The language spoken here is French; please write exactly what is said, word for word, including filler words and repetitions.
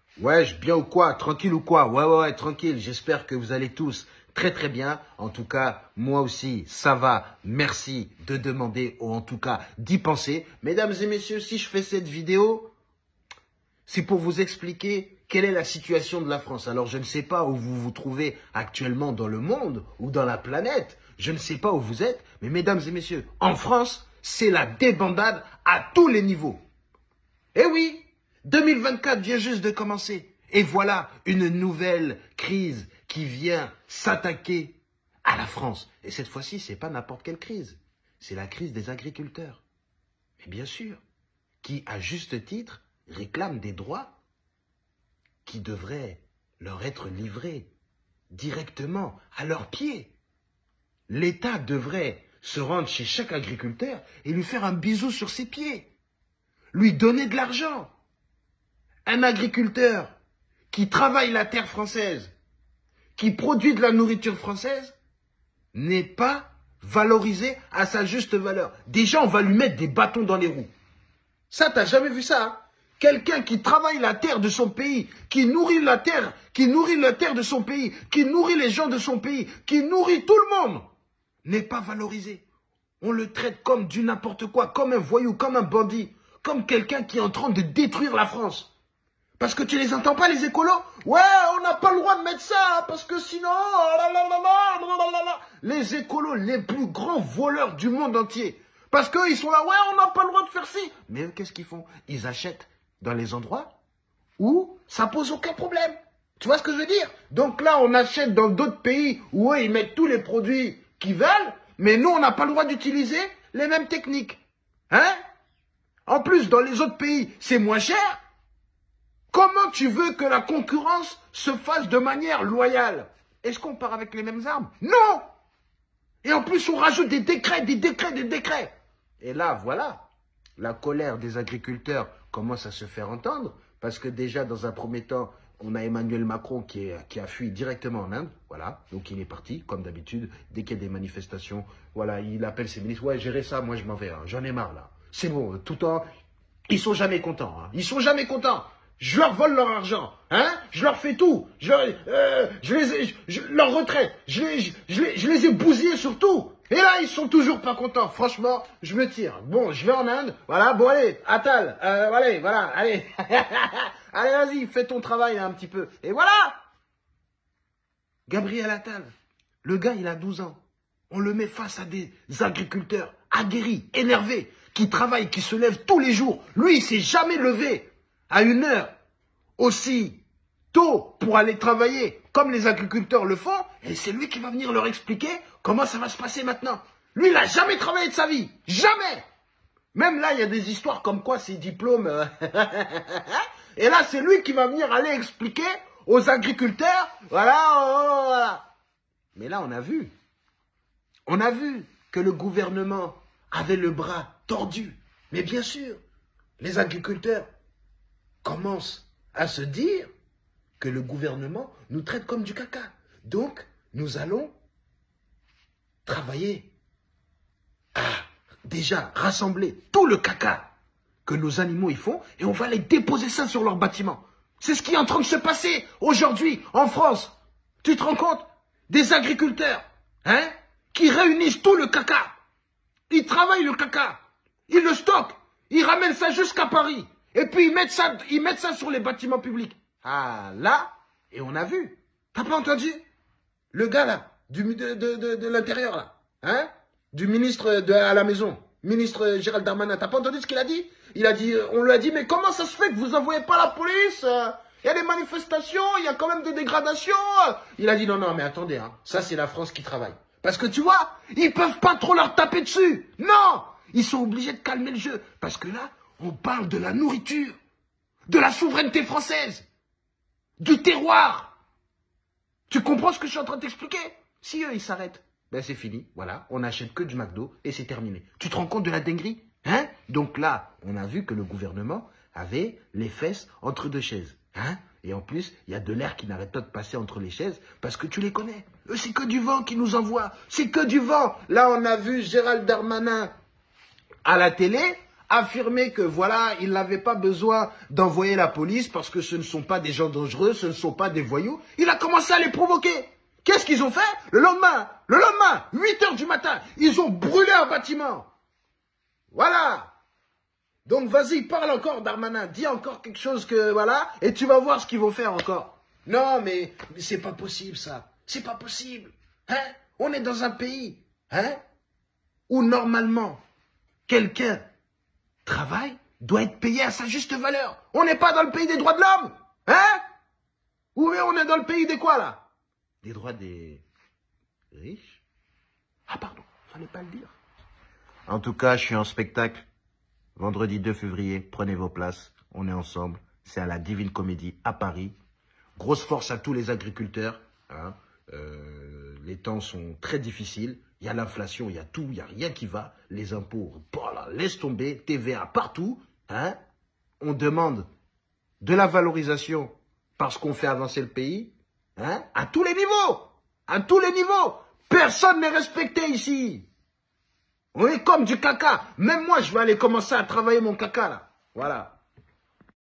Ouais, je bien ou quoi? Tranquille ou quoi? Ouais, ouais, ouais, tranquille. J'espère que vous allez tous très, très bien. En tout cas, moi aussi, ça va. Merci de demander, ou en tout cas d'y penser. Mesdames et messieurs, si je fais cette vidéo, c'est pour vous expliquer quelle est la situation de la France. Alors, je ne sais pas où vous vous trouvez actuellement dans le monde ou dans la planète. Je ne sais pas où vous êtes. Mais mesdames et messieurs, en France, c'est la débandade à tous les niveaux. Eh oui, deux mille vingt-quatre vient juste de commencer. Et voilà une nouvelle crise qui vient s'attaquer à la France. Et cette fois-ci, ce n'est pas n'importe quelle crise. C'est la crise des agriculteurs. Mais bien sûr, qui, à juste titre, réclament des droits qui devraient leur être livrés directement à leurs pieds. L'État devrait se rendre chez chaque agriculteur et lui faire un bisou sur ses pieds. Lui donner de l'argent. Un agriculteur qui travaille la terre française, qui produit de la nourriture française, n'est pas valorisé à sa juste valeur. Déjà, on va lui mettre des bâtons dans les roues. Ça, t'as jamais vu ça, hein? Quelqu'un qui travaille la terre de son pays, qui nourrit la terre, qui nourrit la terre de son pays, qui nourrit les gens de son pays, qui nourrit tout le monde, n'est pas valorisé. On le traite comme du n'importe quoi, comme un voyou, comme un bandit, comme quelqu'un qui est en train de détruire la France. Parce que tu les entends pas, les écolos? Ouais, on n'a pas le droit de mettre ça, hein, parce que sinon... Les écolos, les plus grands voleurs du monde entier. Parce qu'ils sont là, ouais, on n'a pas le droit de faire ci. Mais qu'est-ce qu'ils font? Ils achètent dans les endroits où ça pose aucun problème. Tu vois ce que je veux dire? Donc là, on achète dans d'autres pays où eux, ils mettent tous les produits qu'ils veulent, mais nous, on n'a pas le droit d'utiliser les mêmes techniques. Hein? En plus, dans les autres pays, c'est moins cher. Comment tu veux que la concurrence se fasse de manière loyale? Est-ce qu'on part avec les mêmes armes? Non! Et en plus, on rajoute des décrets, des décrets, des décrets. Et là, voilà, la colère des agriculteurs commence à se faire entendre, parce que déjà, dans un premier temps, on a Emmanuel Macron qui, est, qui a fui directement en Inde, voilà, donc il est parti, comme d'habitude, dès qu'il y a des manifestations, voilà, il appelle ses ministres, ouais, gérez ça, moi je m'en vais, hein, j'en ai marre là, c'est bon, tout le temps, ils sont jamais contents, hein, ils sont jamais contents, je leur vole leur argent, hein, je leur fais tout, je, euh, je les ai, je, je, leur retraite, je les, je, je, les, je les ai bousillés sur tout. Et là, ils sont toujours pas contents. Franchement, je me tire. Bon, je vais en Inde. Voilà, bon, allez, Attal. Euh, allez, voilà, allez. Allez, vas-y, fais ton travail là, un petit peu. Et voilà. Gabriel Attal. Le gars, il a douze ans. On le met face à des agriculteurs aguerris, énervés, qui travaillent, qui se lèvent tous les jours. Lui, il s'est jamais levé à une heure aussi tôt pour aller travailler, comme les agriculteurs le font, et c'est lui qui va venir leur expliquer comment ça va se passer maintenant. Lui, il n'a jamais travaillé de sa vie. Jamais. Même là, il y a des histoires comme quoi ses diplômes... Euh, et là, c'est lui qui va venir aller expliquer aux agriculteurs, voilà, oh, voilà. Mais là, on a vu. On a vu que le gouvernement avait le bras tordu. Mais bien sûr, les agriculteurs commencent à se dire que le gouvernement nous traite comme du caca. Donc, nous allons travailler à déjà rassembler tout le caca que nos animaux y font et on va les déposer ça sur leur bâtiment. C'est ce qui est en train de se passer aujourd'hui en France. Tu te rends compte? Des agriculteurs, hein, qui réunissent tout le caca. Ils travaillent le caca. Ils le stockent. Ils ramènent ça jusqu'à Paris. Et puis ils mettent ça, ils mettent ça sur les bâtiments publics. Ah, là, et on a vu. T'as pas entendu? Le gars, là, du, de, de, de, de l'Intérieur, là, hein? Du ministre de, à la maison, ministre Gérald Darmanin. T'as pas entendu ce qu'il a dit? Il a dit, on lui a dit, mais comment ça se fait que vous envoyez pas la police? Il y a des manifestations, il y a quand même des dégradations. Il a dit, non, non, mais attendez, hein, ça c'est la France qui travaille. Parce que tu vois, ils peuvent pas trop leur taper dessus. Non! Ils sont obligés de calmer le jeu. Parce que là, on parle de la nourriture, de la souveraineté française, du terroir. Tu comprends ce que je suis en train de t'expliquer? Si eux, ils s'arrêtent, ben c'est fini. Voilà, on n'achète que du McDo et c'est terminé. Tu te rends compte de la dinguerie? Hein? Donc là, on a vu que le gouvernement avait les fesses entre deux chaises. Hein? Et en plus, il y a de l'air qui n'arrête pas de passer entre les chaises parce que tu les connais. Eux, c'est que du vent qui nous envoie. C'est que du vent. Là, on a vu Gérald Darmanin à la télé affirmé que voilà, il n'avait pas besoin d'envoyer la police parce que ce ne sont pas des gens dangereux, ce ne sont pas des voyous. Il a commencé à les provoquer. Qu'est-ce qu'ils ont fait? Le lendemain, le lendemain, huit heures du matin, ils ont brûlé un bâtiment. Voilà. Donc vas-y, parle encore, Darmanin, dis encore quelque chose que voilà, et tu vas voir ce qu'ils vont faire encore. Non, mais, mais c'est pas possible ça. C'est pas possible. Hein? On est dans un pays, hein, où normalement, quelqu'un travaille, doit être payé à sa juste valeur. On n'est pas dans le pays des droits de l'homme. Hein? Ou on est dans le pays des quoi, là? Des droits des riches? Ah, pardon, fallait pas le dire. En tout cas, je suis en spectacle. Vendredi deux février, prenez vos places. On est ensemble. C'est à la Divine Comédie à Paris. Grosse force à tous les agriculteurs. Hein. Euh, les temps sont très difficiles. Il y a l'inflation, il y a tout, il n'y a rien qui va. Les impôts, voilà, laisse tomber. T V A partout. Hein. On demande de la valorisation parce qu'on fait avancer le pays. Hein. À tous les niveaux. À tous les niveaux. Personne n'est respecté ici. On est comme du caca. Même moi, je vais aller commencer à travailler mon caca, là. Voilà.